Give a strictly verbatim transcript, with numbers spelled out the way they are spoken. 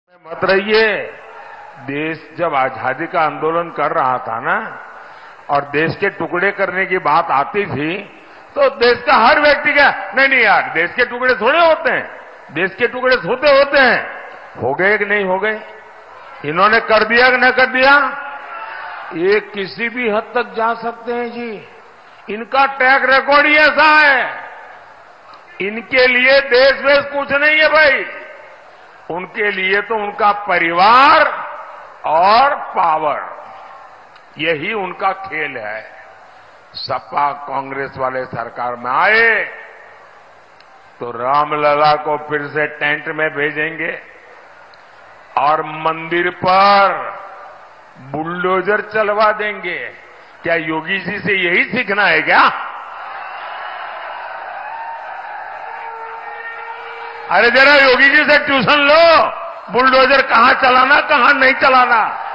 मत रहिए। देश जब आजादी का आंदोलन कर रहा था ना और देश के टुकड़े करने की बात आती थी तो देश का हर व्यक्ति का नहीं नहीं यार देश के टुकड़े थोड़े होते हैं, देश के टुकड़े होते होते हैं। हो गए कि नहीं हो गए? इन्होंने कर दिया कि न कर दिया? ये किसी भी हद तक जा सकते हैं जी। इनका ट्रैक रिकॉर्ड ही ऐसा है। इनके लिए देश वेश कुछ नहीं है भाई। उनके लिए तो उनका परिवार और पावर, यही उनका खेल है। सपा कांग्रेस वाले सरकार में आए तो रामलला को फिर से टेंट में भेजेंगे और मंदिर पर बुलडोजर चलवा देंगे। क्या योगी जी से यही सीखना है क्या? अरे जरा योगी जी से ट्यूशन लो, बुलडोजर कहां चलाना कहां नहीं चलाना।